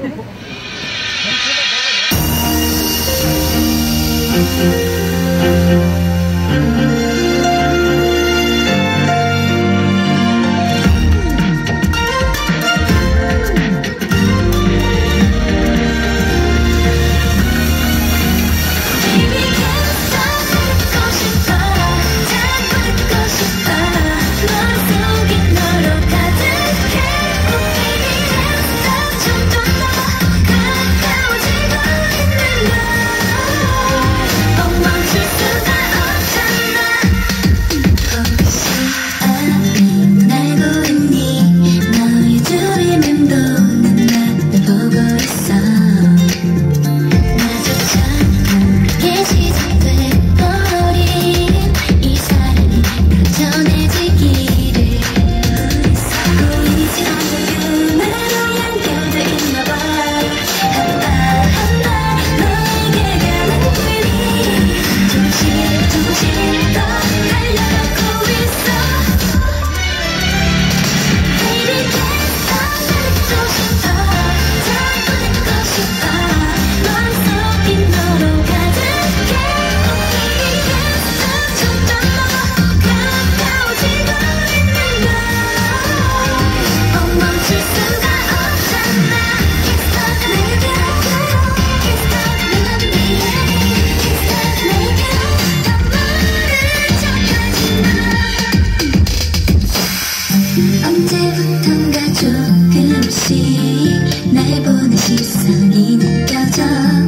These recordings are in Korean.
언제부턴가 조금씩 날 보는 시선이 느껴져.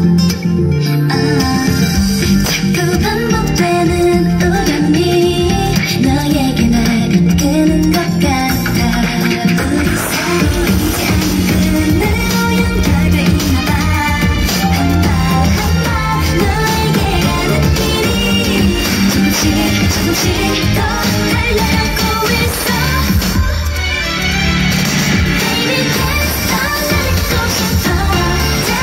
자꾸 반복되는 우연히 너에게 날 이끄는 것 같아. 우리 사이 이제 끝으로 연결돼 있나봐. 한발 너에게 가는 길이 조금씩 더 달려가고 있어. Baby, can't stop, 날 잊고 싶어.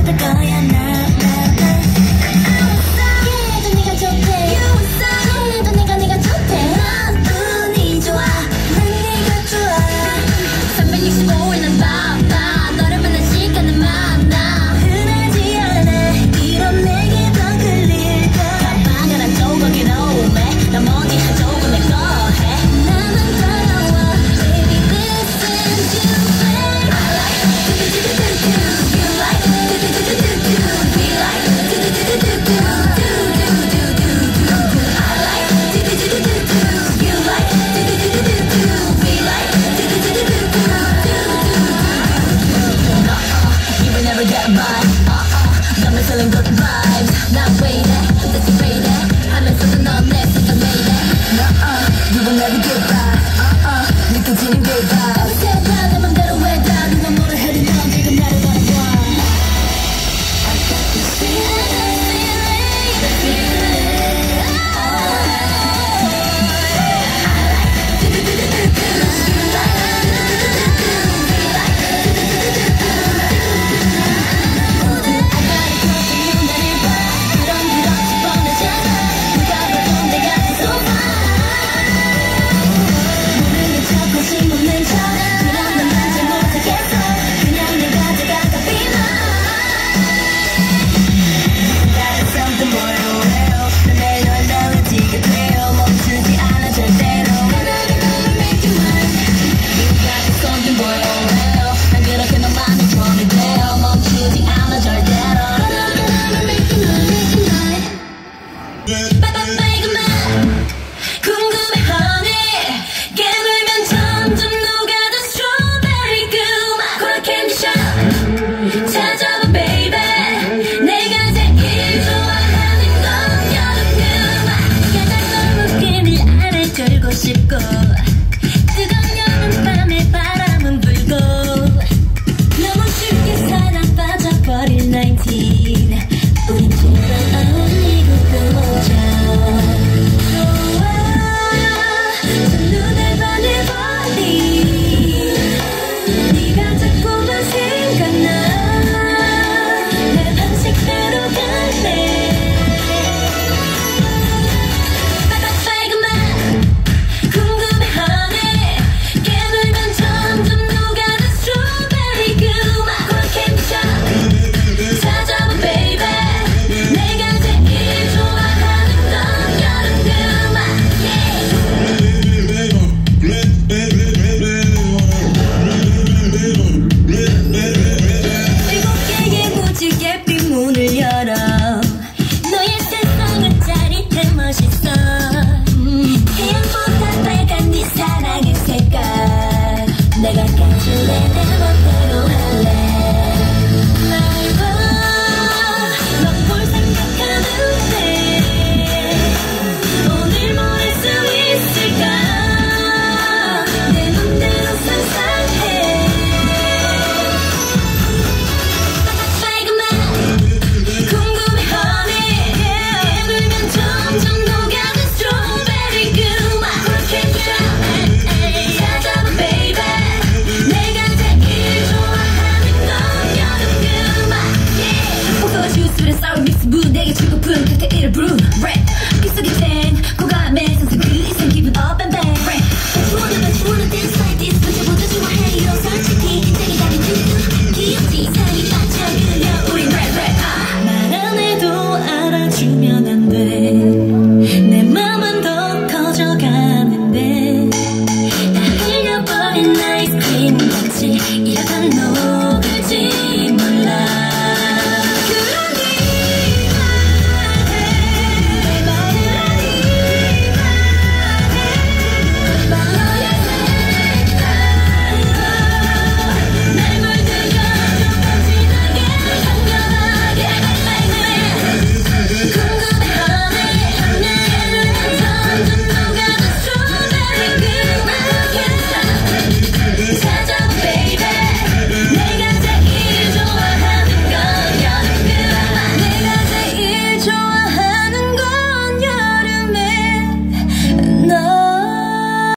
잡을 거야 나나나 얘도 네가 좋대 얘도 네가 좋대 난 운이 좋아 난 네가 좋아 365일은 바빠 너를 만날 시간은 많아 흔하지 않아 이런 내게 더 끌릴 거야 가방을 조각이 오매 나머지 한 조금 내거 해 나만 따라와 Baby listen to me I like do-do-do-do-do You like do-do-do-do-do We like do-do-do-do-do Do-do-do-do-do I like do-do-do-do-do You like do-do-do-do-do We like do-do-do-do-do You will never get by 너만 selling good vibes 난 왜 이래 대체 왜 이래 하면서도 넌 내 생각 왜 이래 You will never get by 느껴지는 게